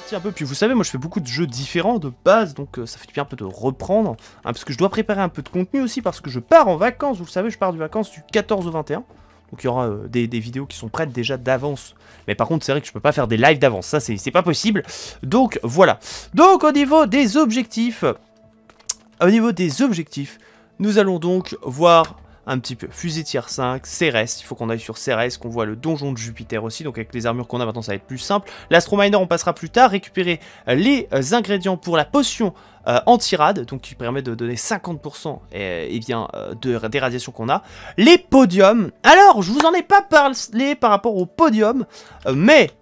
sorti un peu. Puis vous savez, moi je fais beaucoup de jeux différents de base, donc ça fait du bien un peu de reprendre. Hein, parce que je dois préparer un peu de contenu aussi, parce que je pars en vacances. Vous le savez, je pars de vacances du 14 au 21. Donc il y aura des vidéos qui sont prêtes déjà d'avance. Mais par contre, c'est vrai que je peux pas faire des lives d'avance. Ça, c'est pas possible. Donc voilà. Donc au niveau des objectifs, nous allons donc voir un petit peu fusée tier 5, Cérès, il faut qu'on aille sur Cérès, qu'on voit le donjon de Jupiter aussi, donc avec les armures qu'on a maintenant ça va être plus simple. L'Astrominer on passera plus tard, récupérer les ingrédients pour la potion anti-rad, donc qui permet de donner 50% des radiations qu'on a. Les podiums, alors je vous en ai pas parlé par rapport au podium, parce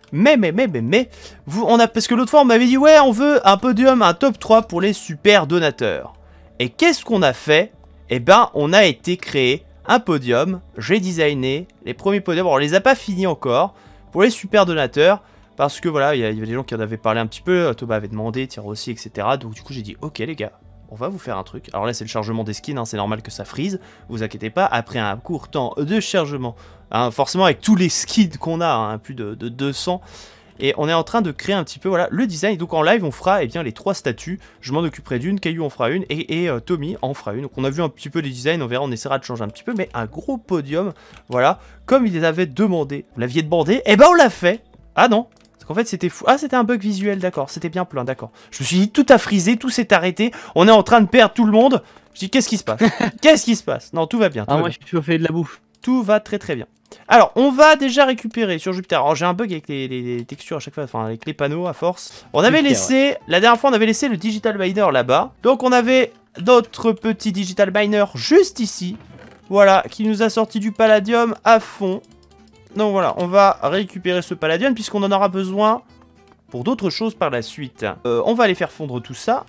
que l'autre fois on m'avait dit ouais on veut un podium, un top 3 pour les super donateurs. Et qu'est-ce qu'on a fait? Eh ben, on a été créé un podium, j'ai designé les premiers podiums, on les a pas finis encore, pour les super donateurs, parce que voilà, il y avait des gens qui en avaient parlé un petit peu, Thomas avait demandé, Thierry aussi, etc. Donc du coup j'ai dit, ok les gars, on va vous faire un truc. Alors là c'est le chargement des skins, hein, c'est normal que ça freeze, vous inquiétez pas, après un court temps de chargement, hein, forcément avec tous les skins qu'on a, hein, plus de 200, et on est en train de créer un petit peu voilà, le design. Donc en live, on fera bien, les 3 statues. Je m'en occuperai d'une, Caillou en fera une et Tommy en fera une. Donc on a vu un petit peu les designs, on verra, on essaiera de changer un petit peu. Mais un gros podium, voilà, comme ils avaient demandé. Vous l'aviez demandé, et ben on l'a fait. Ah non, parce qu'en fait c'était fou. Ah c'était un bug visuel, d'accord, c'était bien plein, d'accord. Je me suis dit, tout a frisé, tout s'est arrêté. On est en train de perdre tout le monde. Je dis, qu'est-ce qui se passe? Qu'est-ce qui se passe? Non, tout va bien. Moi je suis chauffé de la bouffe. Tout va très très bien. Alors, on va déjà récupérer sur Jupiter. Alors, j'ai un bug avec les textures à chaque fois, enfin, avec les panneaux à force. On avait laissé, la dernière fois, on avait laissé le Digital Miner là-bas. Donc, on avait notre petit Digital Miner juste ici. Voilà, qui nous a sorti du Palladium à fond. Donc, voilà, on va récupérer ce Palladium puisqu'on en aura besoin pour d'autres choses par la suite. On va aller faire fondre tout ça.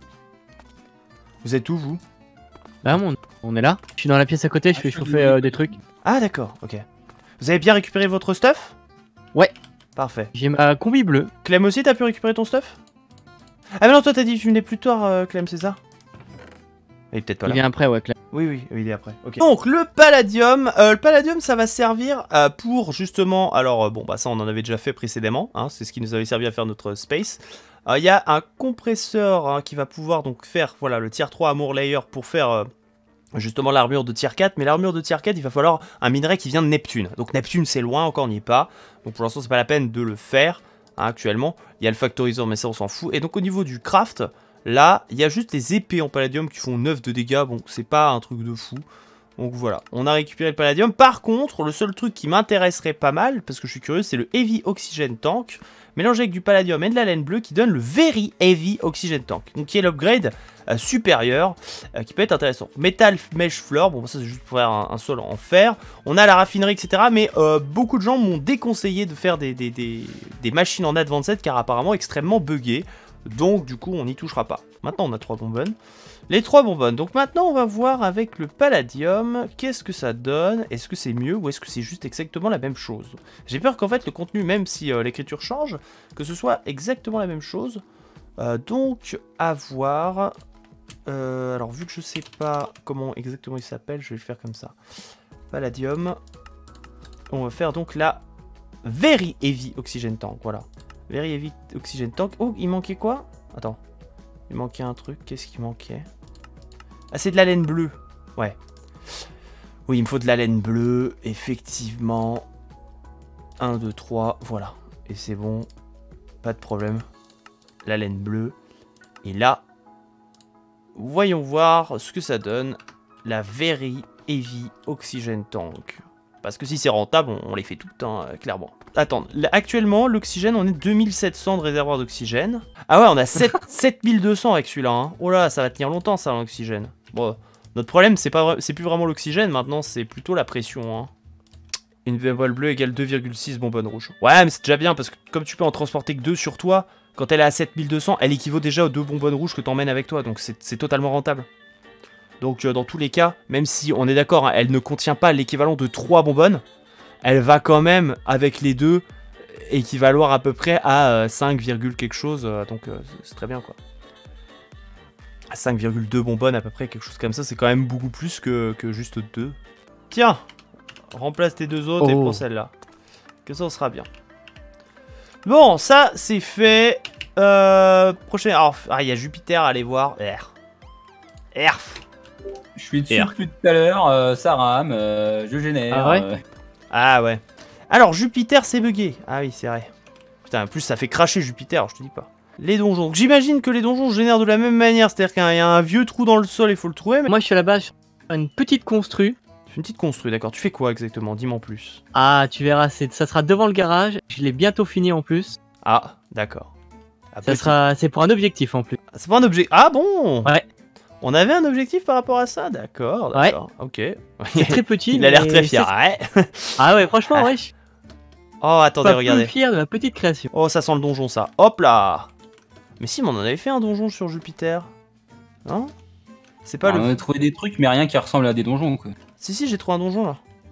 Vous êtes où, vous? Bah, on est là. Je suis dans la pièce à côté, je fais chauffer des trucs. Ah, d'accord, ok. Vous avez bien récupéré votre stuff? Ouais. Parfait. J'ai ma combi bleue. Clem aussi, t'as pu récupérer ton stuff? Ah mais non, toi t'as dit que tu venais plus tard, Clem, c'est ça? Il est peut-être pas là. Il vient après, ouais, Clem. Oui, il est après. Okay. Donc, le Palladium, ça va servir pour justement... Alors, bon, bah ça, on en avait déjà fait précédemment, hein, c'est ce qui nous avait servi à faire notre space. Il y a un compresseur hein, qui va pouvoir donc faire, voilà, le tier 3 Amour Layer pour faire... justement l'armure de tier 4, mais l'armure de tier 4 il va falloir un minerai qui vient de Neptune. Donc Neptune c'est loin, encore on n'y est pas, donc pour l'instant c'est pas la peine de le faire hein, actuellement. Il y a le factoriseur mais ça on s'en fout. Et donc au niveau du craft, là il y a juste les épées en palladium qui font 9 de dégâts, bon c'est pas un truc de fou. Donc voilà, on a récupéré le palladium. Par contre, le seul truc qui m'intéresserait pas mal, parce que je suis curieux, c'est le Heavy Oxygen Tank, mélangé avec du palladium et de la laine bleue, qui donne le Very Heavy Oxygen Tank. Donc qui est l'upgrade supérieur, qui peut être intéressant. Metal Mesh Floor, bon ça c'est juste pour faire un sol en fer. On a la raffinerie, etc. Mais beaucoup de gens m'ont déconseillé de faire des machines en Advanced, car apparemment extrêmement buggées. Donc du coup on n'y touchera pas. Maintenant on a 3 bonbonnes. Les 3 bonbonnes. Donc maintenant on va voir avec le palladium qu'est-ce que ça donne. Est-ce que c'est mieux ou est-ce que c'est juste exactement la même chose? J'ai peur qu'en fait le contenu, même si l'écriture change, que ce soit exactement la même chose. Donc à voir. Alors vu que je sais pas comment exactement il s'appelle, je vais le faire comme ça. Palladium. On va faire donc la Very Heavy Oxygen Tank. Voilà. Very Heavy Oxygen Tank. Oh, il manquait quoi? Attends. Il manquait un truc. Qu'est-ce qui manquait? Ah, c'est de la laine bleue. Ouais. Oui, il me faut de la laine bleue. Effectivement. 1, 2, 3. Voilà. Et c'est bon. Pas de problème. La laine bleue. Et là, voyons voir ce que ça donne. La Very Heavy Oxygen Tank. Parce que si c'est rentable, on les fait tout le temps, clairement. Attends, actuellement, l'oxygène, on est 2700 de réservoir d'oxygène. Ah ouais, on a 7200 avec celui-là. Hein. Oh là, ça va tenir longtemps, ça, l'oxygène. Bon, notre problème, c'est plus vraiment l'oxygène, maintenant, c'est plutôt la pression. Hein. Une bonbonne bleue égale 2,6 bonbonnes rouges. Ouais, mais c'est déjà bien, parce que comme tu peux en transporter que 2 sur toi, quand elle est à 7200, elle équivaut déjà aux 2 bonbonnes rouges que t'emmènes avec toi, donc c'est totalement rentable. Donc dans tous les cas, même si on est d'accord, hein, elle ne contient pas l'équivalent de 3 bonbonnes, elle va quand même, avec les deux, équivaloir à peu près à 5, quelque chose, donc c'est très bien quoi. À 5,2 bonbonnes à peu près, quelque chose comme ça, c'est quand même beaucoup plus que juste 2. Tiens, remplace tes 2 autres et prends celle-là. Que ça, on sera bien. Bon, ça, c'est fait. Prochain... Alors, il y a Jupiter à aller voir. R. Je suis dessus depuis tout à l'heure, ça rame, je génère. Ah ouais Ah ouais. Alors, Jupiter, c'est bugué. Ah oui, c'est vrai. Putain, en plus, ça fait cracher Jupiter, je te dis pas. Les donjons. J'imagine que les donjons génèrent de la même manière. C'est-à-dire qu'il y a un vieux trou dans le sol, il faut le trouver. Mais... Moi, je suis à la base sur une petite constru. Une petite construit, d'accord. Tu fais quoi exactement? Dis-moi en plus. Ah, tu verras, ça sera devant le garage. Je l'ai bientôt fini en plus. Ah, d'accord. C'est pour un objectif en plus. C'est pas un objectif. Ah bon? Ouais. On avait un objectif par rapport à ça? D'accord, d'accord. Ok. C'est très petit. Il a l'air mais très fier. Ouais. Ah ouais, franchement, ouais. Je suis Oh, attendez, pas regardez. peu fier de ma petite création. Oh, ça sent le donjon, ça. Hop là. Mais si, mais on en avait fait un donjon sur Jupiter. Hein? C'est pas On a trouvé des trucs, mais rien qui ressemble à des donjons, quoi. Si, j'ai trouvé un donjon,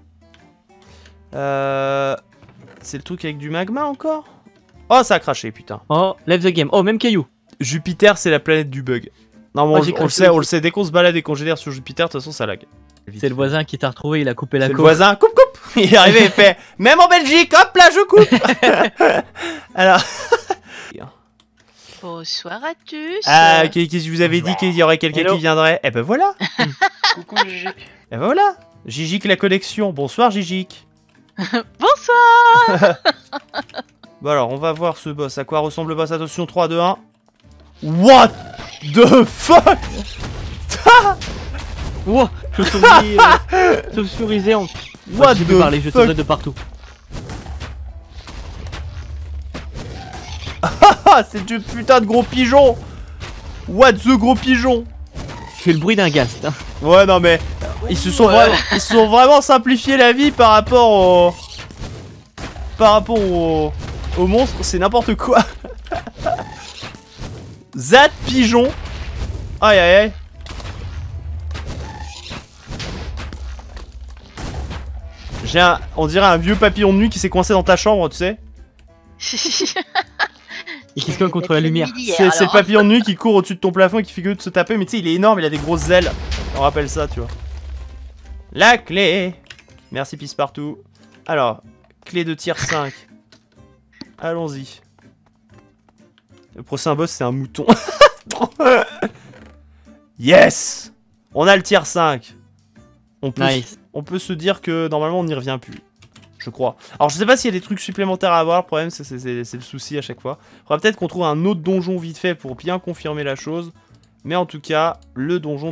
là. C'est le truc avec du magma, encore? Oh, ça a craché, putain. Oh, left the game. Oh, même caillou. Jupiter, c'est la planète du bug. Non, bon, on le sait, dès qu'on se balade et qu'on génère sur Jupiter, de toute façon, ça lag. C'est le voisin qui t'a retrouvé, il a coupé la C'est côte. le voisin, coupe. Il est arrivé, il fait, même en Belgique, hop là, je coupe. Alors... Bonsoir à tous. Ah, qu'est-ce que je vous avais dit qu'il y aurait quelqu'un qui viendrait? Eh ben voilà. Coucou Gigi. Eh ben voilà. Gigic la collection. Bonsoir Gigic. Bonsoir. Bon alors, on va voir ce boss. À quoi ressemble le boss? Attention, 3, 2, 1. What the fuck? Wow, chauve-souris géante. What Je the peux parler, je te fuck? donne de partout. Ah, c'est du putain de gros pigeon. What the gros pigeon? Je fais le bruit d'un gast. Hein. Ouais, non mais ils se sont vraiment simplifié la vie par rapport au monstre, c'est n'importe quoi. Zat pigeon. Aïe aïe aïe. On dirait un vieux papillon de nuit qui s'est coincé dans ta chambre, tu sais. Et qui se colle contre la lumière. C'est le papillon de nuit qui court au-dessus de ton plafond et qui fait que de se taper, mais tu sais, il est énorme, il a des grosses ailes. On rappelle ça, tu vois. La clé. Merci Pissepartout. Alors, clé de tier 5. Allons-y. Le prochain boss, c'est un mouton. Yes. On a le tier 5. On peut se dire que normalement on n'y revient plus. Je crois. Alors je sais pas s'il y a des trucs supplémentaires à avoir, le problème c'est le souci à chaque fois. Il faudra peut-être qu'on trouve un autre donjon vite fait pour bien confirmer la chose. Mais en tout cas, le donjon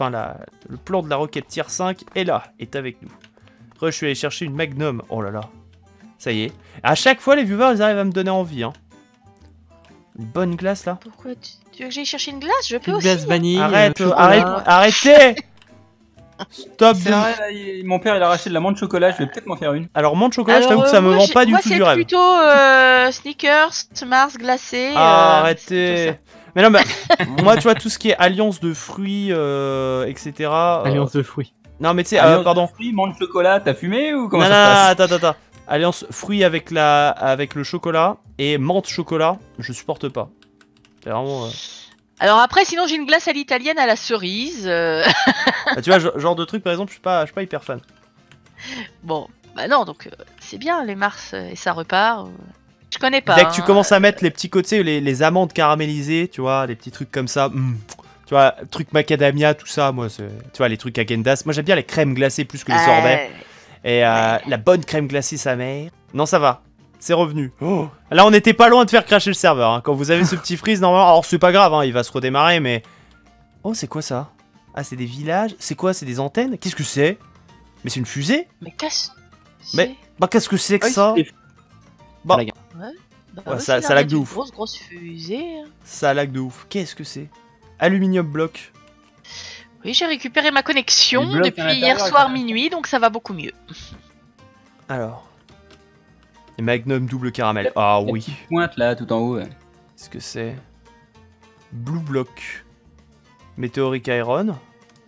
le plan de la roquette tier 5 est là, est avec nous. Après je suis allé chercher une magnum, oh là là. Ça y est. À chaque fois les viewers ils arrivent à me donner envie. Hein. Une bonne glace là. Pourquoi tu veux que j'aille chercher une glace? Je peux Une aussi. glace vanille. Arrêtez. Stop. C'est vrai, là, mon père il a racheté de la menthe chocolat, je vais peut-être m'en faire une. Alors menthe chocolat, je t'avoue que ça me vend pas du tout du rêve. Moi c'est plutôt Snickers, Mars glacé. Arrêtez. Mais non, mais moi tu vois tout ce qui est alliance de fruits, etc. Alliance de fruits. Non mais tu sais, pardon. Fruits, menthe chocolat, t'as fumé ou comment ça se passe? Attends. Alliance fruits avec le chocolat et menthe chocolat, je supporte pas. C'est vraiment. Alors après, sinon j'ai une glace à l'italienne à la cerise. Bah, tu vois, genre de truc par exemple, je suis pas hyper fan. Bon, bah non, donc c'est bien les Mars et ça repart. Je connais pas. Dès que tu commences à mettre les petits côtés, les amandes caramélisées, tu vois, les petits trucs comme ça. Tu vois, truc macadamia, tout ça, moi, tu vois, les trucs Häagen-Dazs. Moi j'aime bien les crèmes glacées plus que les sorbets. Et la bonne crème glacée, sa mère. Non, ça va. C'est revenu. Oh. Là, on n'était pas loin de faire crasher le serveur. Hein. Quand vous avez ce petit freeze, normalement. Alors, c'est pas grave, hein, il va se redémarrer, mais. Oh, c'est quoi ça? Ah, c'est des villages? C'est quoi? C'est des antennes? Qu'est-ce que c'est? Mais c'est une fusée? Mais qu'est-ce? Mais. Bah, qu'est-ce que c'est que ça? Bah. Ouais, ça lag de ouf. Grosse fusée. Ça lag de ouf. Qu'est-ce que c'est? Aluminium bloc. Oui, j'ai récupéré ma connexion depuis hier soir minuit, donc ça va beaucoup mieux. Alors. Et Magnum double caramel. Ah oui. Pointe là, tout en haut. Ouais. Qu'est-ce que c'est? Blue block. Météorique Iron.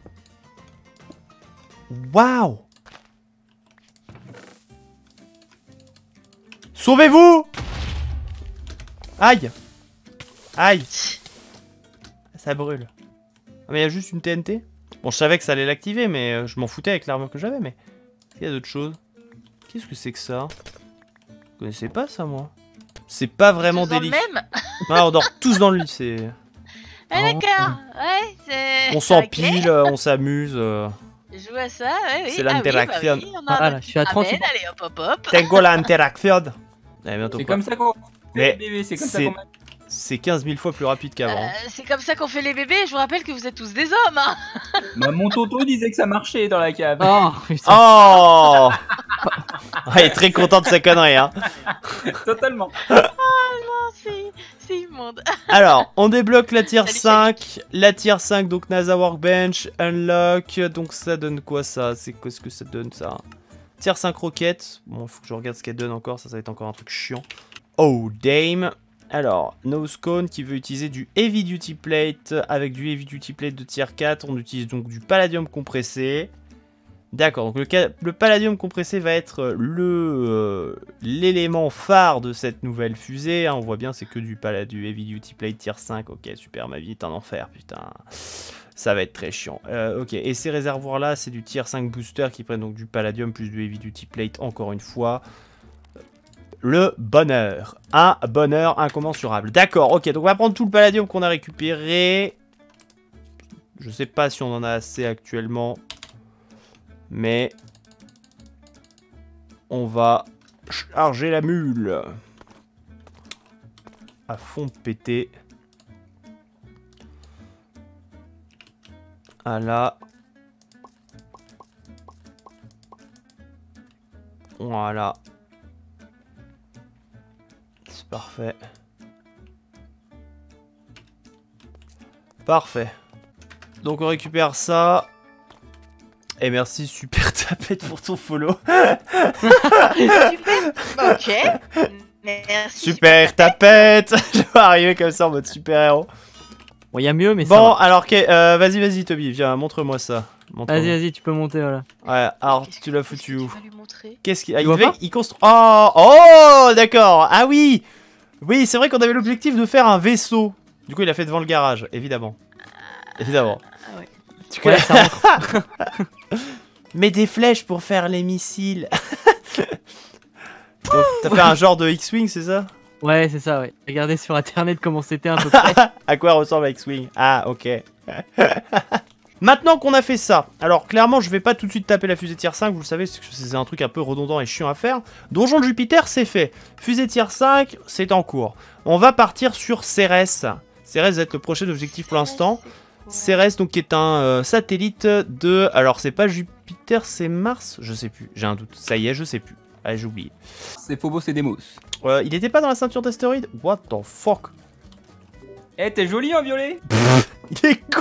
Waouh! Sauvez-vous! Aïe! Aïe! Ça brûle. Ah, mais il y a juste une TNT? Bon, je savais que ça allait l'activer, mais je m'en foutais avec l'armure que j'avais, mais... Il y a d'autres choses. Qu'est-ce que c'est que ça? Je connaissais pas ça, moi. C'est pas vraiment Tous dans le délicieux. même. Ah, on dort tous dans le lit, c'est... Ah, d'accord. Ouais, c'est. On s'empile, on s'amuse. Je joue à ça, ouais, oui. C'est l'interaction. Ah oui, on a un Voilà, je suis à 30. Amen, allez, hop, hop, hop. Tengo l'interaction. Allez, bientôt C'est pas. comme ça qu'on Mais fait les bébés, c'est comme ça c'est- qu'on C'est 15 000 fois plus rapide qu'avant. C'est comme ça qu'on fait les bébés. Je vous rappelle que vous êtes tous des hommes. Hein. Bah, mon tonton disait que ça marchait dans la cave. Oh, putain. Oh Il est très content de sa connerie, hein. Totalement. Oh, c'est immonde. Alors, on débloque la tier Salut, 5. La tier 5, donc NASA Workbench, Unlock. Donc ça donne quoi ça? C'est quoi ce que ça donne ça? Tier 5 roquettes. Bon, faut que je regarde ce qu'elle donne encore. Ça va être encore un truc chiant. Oh, Dame. Alors, Nosecone qui veut utiliser du Heavy Duty Plate. Avec du Heavy Duty Plate de tier 4, on utilise donc du Palladium compressé. D'accord, donc le Palladium compressé va être l'élément phare de cette nouvelle fusée. Hein, on voit bien, c'est que du Heavy Duty Plate tier 5. Ok, super, ma vie est un enfer, putain. Ça va être très chiant. Ok, et ces réservoirs-là, c'est du tier 5 booster qui prennent donc du Palladium plus du Heavy Duty Plate, encore une fois. Le bonheur. Un bonheur incommensurable. D'accord, ok, donc on va prendre tout le Palladium qu'on a récupéré. Je sais pas si on en a assez actuellement. Mais on va charger la mule. À fond de pété. Ah là. Voilà. C'est parfait. Parfait. Donc on récupère ça. Et merci Super Tapette pour ton follow. Ok. Merci. Super Tapette. Je vais arriver comme ça en mode super héros. Bon, y a mieux, mais Bon, ça alors vas-y Toby, viens, montre-moi ça. va. Vas-y, tu peux monter, voilà. Ouais, alors Qu'est-ce tu l'as qu'est-ce foutu que où? tu vas lui montrer Qu'est-ce qu'il Tu vois pas il construit. Oh, d'accord. Ah oui. Oui, c'est vrai qu'on avait l'objectif de faire un vaisseau. Du coup, il a fait devant le garage, évidemment. Évidemment. Ah ouais. Tu Ouais, connais ça rentre. Mais des flèches pour faire les missiles. Donc, t'as fait un genre de X-Wing, c'est ça? Ouais, c'est ça, ouais. Regardez sur internet comment c'était un peu près. À quoi ressemble un X-Wing? Ah, ok. Maintenant qu'on a fait ça, alors clairement je vais pas tout de suite taper la fusée tier 5, vous le savez, c'est un truc un peu redondant et chiant à faire. Donjon de Jupiter, c'est fait. Fusée tier 5, c'est en cours. On va partir sur Cérès. Cérès va être le prochain objectif pour l'instant. Cérès, donc, qui est un satellite de... Alors, c'est pas Jupiter, c'est Mars? Je sais plus, j'ai un doute. Ça y est, je sais plus. Allez, j'ai oublié. C'est Phobos et Deimos. Il était pas dans la ceinture d'astéroïdes? What the fuck? Eh, t'es joli en violet. Il est con.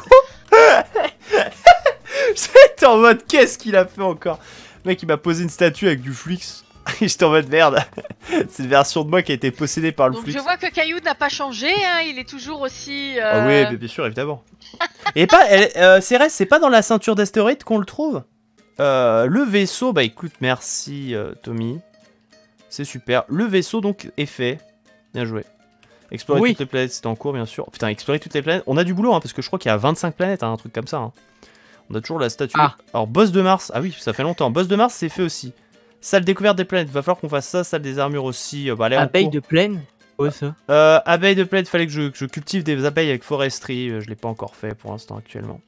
J'étais en mode, qu'est-ce qu'il a fait encore? Le mec, il m'a posé une statue avec du flux. J'étais en mode, merde. C'est une version de moi qui a été possédée par le Donc flux. je vois que Caillou n'a pas changé, hein, il est toujours aussi. Ah oui, bien sûr, évidemment. Et pas, Cérès, c'est pas dans la ceinture d'astéroïdes qu'on le trouve? Le vaisseau, bah écoute, merci Tommy. C'est super. Le vaisseau donc est fait. Bien joué. Explorer Oui. toutes les planètes, c'est en cours bien sûr. Putain, explorer toutes les planètes. On a du boulot hein, parce que je crois qu'il y a 25 planètes, hein, un truc comme ça. Hein. On a toujours la statue. Ah. Alors, boss de Mars. Ah oui, ça fait longtemps. Boss de Mars, c'est fait aussi. Salle découverte des planètes. Va falloir qu'on fasse ça. Salle des armures aussi. Bah, allez, en Abeille cours. de plaine. Ouais, ça. Abeille de planète, fallait que je cultive des abeilles avec foresterie. Je l'ai pas encore fait pour l'instant actuellement.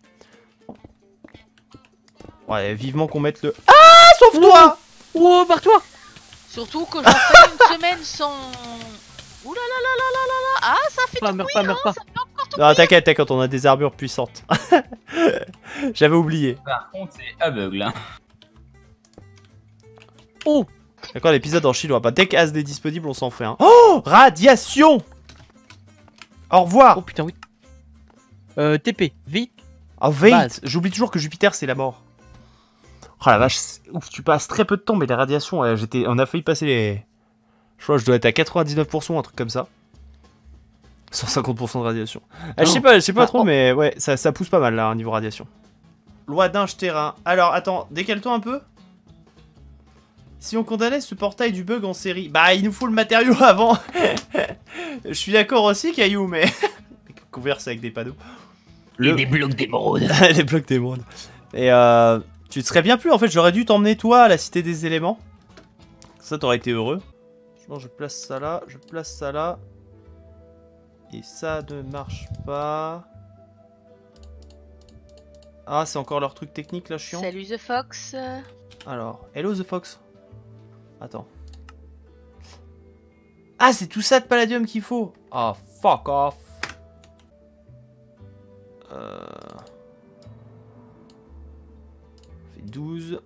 Ouais, vivement qu'on mette le. Ah, sauve-toi! Oh, barre-toi! Surtout que j'en fais une semaine sans. Ouh là là là là là là là. Ah, ça fait Pas, tout meurs cuire, pas, meurs pas. ça fait encore tout Non, t'inquiète, t'inquiète, on a des armures puissantes. J'avais oublié. Par contre, c'est aveugle. Hein. Oh! D'accord, l'épisode en chinois. Bah, dès qu'As est disponible, on s'en fait un. Oh! Radiation! Au revoir! Oh putain, oui. TP, vite. Oh, wait! Base. J'oublie toujours que Jupiter, c'est la mort. Oh la vache, ouf, tu passes très peu de temps, mais les radiations, on a failli passer les. Je crois que je dois être à 99%, un truc comme ça. 150% de radiation. Je sais pas trop, mais ouais, ça pousse pas mal là, niveau radiation. Loi d'Inge terrain. Alors, attends, décale-toi un peu. Si on condamnait ce portail du bug en série, bah il nous faut le matériau avant. Je suis d'accord aussi, Caillou, mais. Converse avec des panneaux. Et des blocs d'émeraude. Les blocs d'émeraude. Et tu te serais bien plu en fait, j'aurais dû t'emmener toi à la cité des éléments. Ça t'aurais été heureux. Non, je place ça là, je place ça là. Et ça ne marche pas. Ah, c'est encore leur truc technique là, chiant. Salut The Fox. Alors, hello The Fox. Attends. Ah, c'est tout ça de palladium qu'il faut. Ah, fuck off. Fait 12.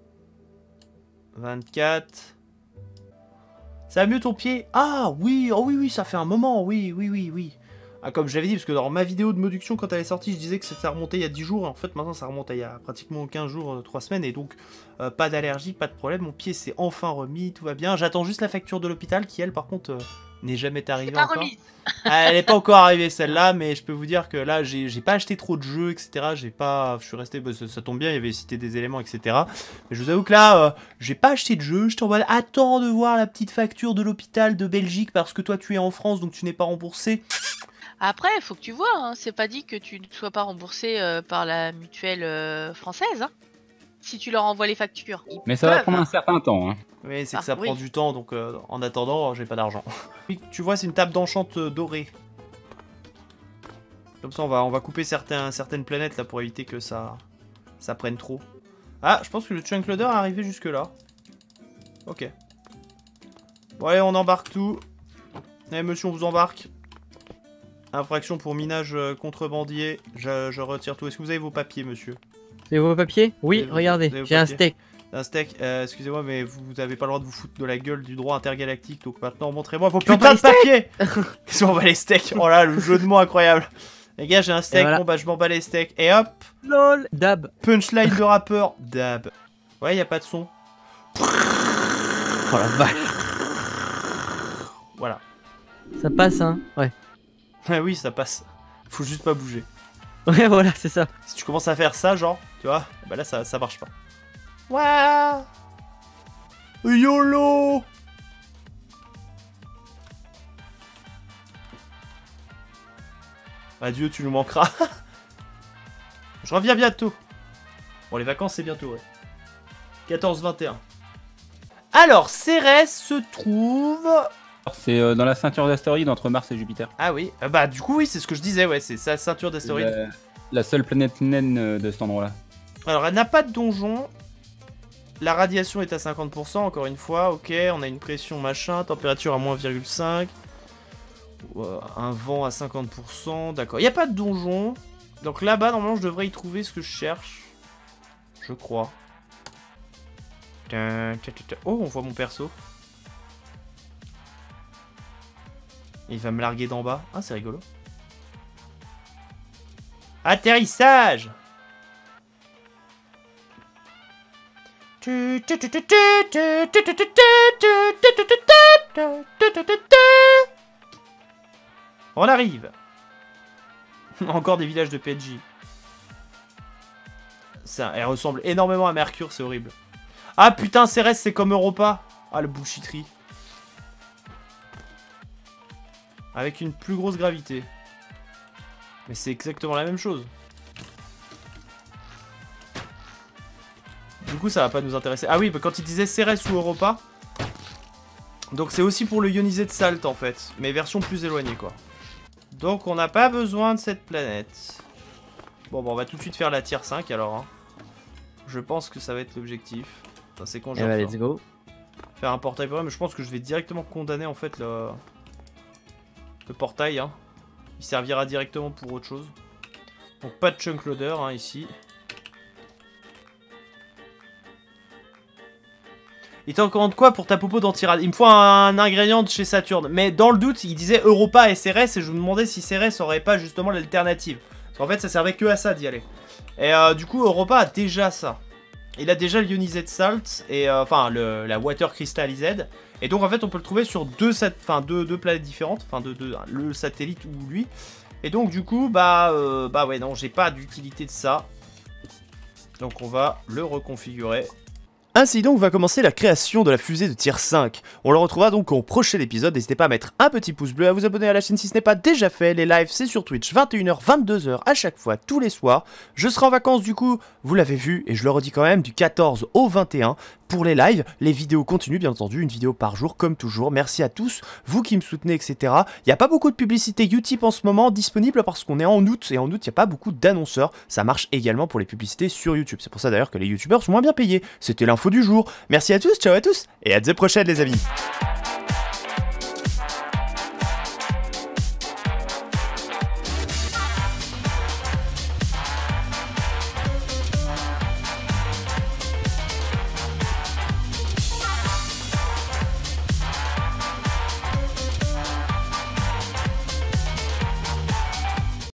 24. Ça va mieux ton pied? Ah oui, oh oui, oui, ça fait un moment, oui, oui, oui, oui. Ah, comme j'avais dit, parce que dans ma vidéo de Moduction, quand elle est sortie, je disais que ça remontait il y a 10 jours. En fait, maintenant, ça remonte à il y a pratiquement 15 jours, 3 semaines. Et donc, pas d'allergie, pas de problème. Mon pied s'est enfin remis, tout va bien. J'attends juste la facture de l'hôpital qui, elle, par contre, n'est jamais arrivée encore. Remise. Ah, elle n'est pas encore arrivée, celle-là. Mais je peux vous dire que là, j'ai pas acheté trop de jeux, etc. J'ai pas... Je suis resté... Bah, ça tombe bien, il y avait cité des éléments, etc. Mais je vous avoue que là, j'ai pas acheté de jeu. J'étais en mode, attends de voir la petite facture de l'hôpital de Belgique parce que toi, tu es en France, donc tu n'es pas remboursé. Après, il faut que tu vois, hein, c'est pas dit que tu ne sois pas remboursé par la mutuelle française. Hein, si tu leur envoies les factures. Mais ça va prendre un certain temps. Hein. Oui, c'est que ça prend du temps, donc en attendant, j'ai pas d'argent. Tu vois, c'est une table d'enchante dorée. Comme ça, on va couper certaines planètes là pour éviter que ça prenne trop. Ah, je pense que le chunk loader est arrivé jusque là. Ok. Bon allez, on embarque tout. Allez monsieur, on vous embarque. Infraction pour minage contrebandier. Je retire tout. Est-ce que vous avez vos papiers, monsieur? C'est vos papiers? Oui, regardez, j'ai un steak. Un steak, excusez-moi, mais vous n'avez pas le droit de vous foutre de la gueule du droit intergalactique, donc maintenant montrez-moi vos putains de papiers. Qu'est-ce qu'on va les steaks? Oh là, le jeu de mots incroyable. Les gars, j'ai un steak, voilà. Bon bah je m'en bats les steaks. Et hop. LOL. Dab. Punchline de rappeur. Dab. Ouais, y a pas de son. Oh la vache. Voilà. Ça passe, hein? Ouais. Ouais, oui, ça passe. Faut juste pas bouger. Ouais, voilà, c'est ça. Si tu commences à faire ça, genre, tu vois, bah là, ça marche pas. Waouh! YOLO! Adieu, tu nous manqueras. Je reviens bientôt. Bon, les vacances, c'est bientôt, ouais. 14-21. Alors, Cérès se trouve... C'est dans la ceinture d'astéroïdes entre Mars et Jupiter. Ah oui, bah du coup oui, c'est ce que je disais, ouais, c'est sa ceinture d'astéroïdes. La seule planète naine de cet endroit-là. Alors elle n'a pas de donjon. La radiation est à 50%, encore une fois, ok, on a une pression machin, température à moins 1,5. Un vent à 50%, d'accord. Il n'y a pas de donjon. Donc là-bas, normalement, je devrais y trouver ce que je cherche. Je crois. Oh, on voit mon perso. Il va me larguer d'en bas. Ah, c'est rigolo. Atterrissage! On arrive. Encore des villages de PNJ. Ça, elle ressemble énormément à Mercure, c'est horrible. Ah putain, Cérès, c'est comme Europa. Ah, le bullshitterie. Avec une plus grosse gravité. Mais c'est exactement la même chose. Du coup, ça va pas nous intéresser. Ah oui, bah quand il disait Cérès ou Europa. Donc c'est aussi pour le ionisé de Salt en fait. Mais version plus éloignée quoi. Donc on n'a pas besoin de cette planète. Bon, bah on va tout de suite faire la tier 5 alors. Hein. Je pense que ça va être l'objectif. Enfin, c'est quand je vais let's go. Faire un portail pour elle, mais je pense que je vais directement condamner en fait le portail. Hein. Il servira directement pour autre chose. Donc pas de chunk loader hein, ici. Il t'en commande quoi pour ta popo d'antirad? Il me faut un ingrédient de chez Saturne. Mais dans le doute, il disait Europa et Cérès. Et je me demandais si Cérès aurait pas justement l'alternative. Parce qu'en fait, ça servait que à ça d'y aller. Et du coup, Europa a déjà ça. Il a déjà l'Ionised Salt. Et enfin, la Water Crystallized. Et donc, en fait, on peut le trouver sur deux planètes différentes. Enfin, le satellite ou lui. Et donc, du coup, bah ouais, non, j'ai pas d'utilité de ça. Donc, on va le reconfigurer. Ainsi donc va commencer la création de la fusée de tier 5. On le retrouvera donc au prochain épisode. N'hésitez pas à mettre un petit pouce bleu, à vous abonner à la chaîne si ce n'est pas déjà fait. Les lives c'est sur Twitch 21h, 22h à chaque fois, tous les soirs. Je serai en vacances du coup, vous l'avez vu et je le redis quand même, du 14 au 21. pour les lives. Les vidéos continuent, bien entendu, une vidéo par jour, comme toujours. Merci à tous, vous qui me soutenez, etc. Il n'y a pas beaucoup de publicité Utip en ce moment disponible parce qu'on est en août, et en août, il n'y a pas beaucoup d'annonceurs. Ça marche également pour les publicités sur YouTube. C'est pour ça d'ailleurs que les youtubeurs sont moins bien payés. C'était l'info du jour. Merci à tous, ciao à tous, et à la prochaine les amis.